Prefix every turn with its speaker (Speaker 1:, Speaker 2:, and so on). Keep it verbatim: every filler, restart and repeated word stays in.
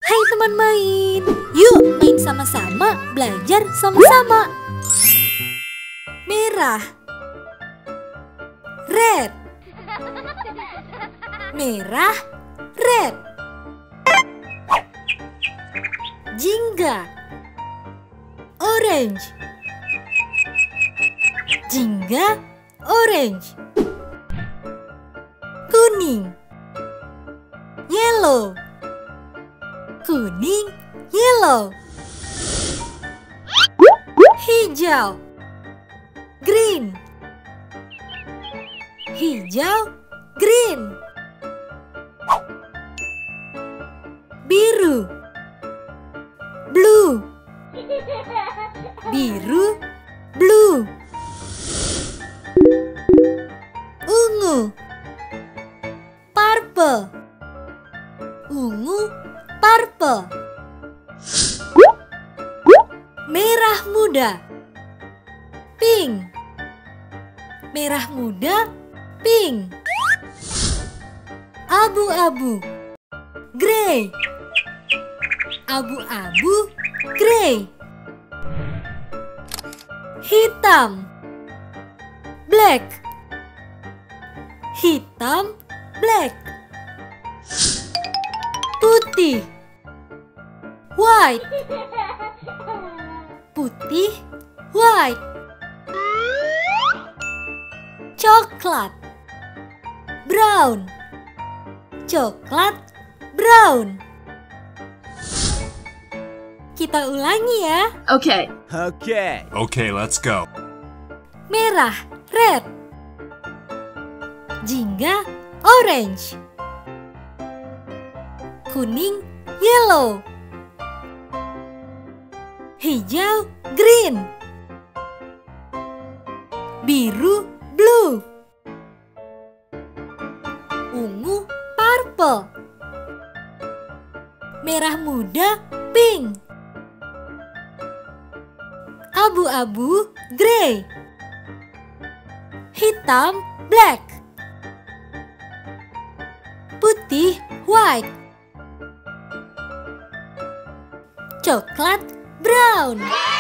Speaker 1: Hai teman main, yuk main sama-sama, belajar sama-sama. Merah, red. Merah, red. Jingga, orange. Jingga, orange. Kuning, yellow. Kuning, yellow. Hijau, green. Hijau, green. Biru, blue. Biru, blue. Ungu, purple. Ungu, purple. Merah muda, pink. Merah muda, pink. Abu-abu, grey. Abu-abu, grey. Hitam, black. Hitam, black. Putih, white. Putih, white. Coklat, brown. Coklat, brown. Kita ulangi ya.
Speaker 2: Okay.
Speaker 3: Okay.
Speaker 4: Okay, let's go.
Speaker 1: Merah, red. Jingga, orange. Kuning, yellow. Hijau, green. Biru, blue. Ungu, purple. Merah muda, pink. Abu-abu, grey. Hitam, black. Putih, white. Coklat, brown.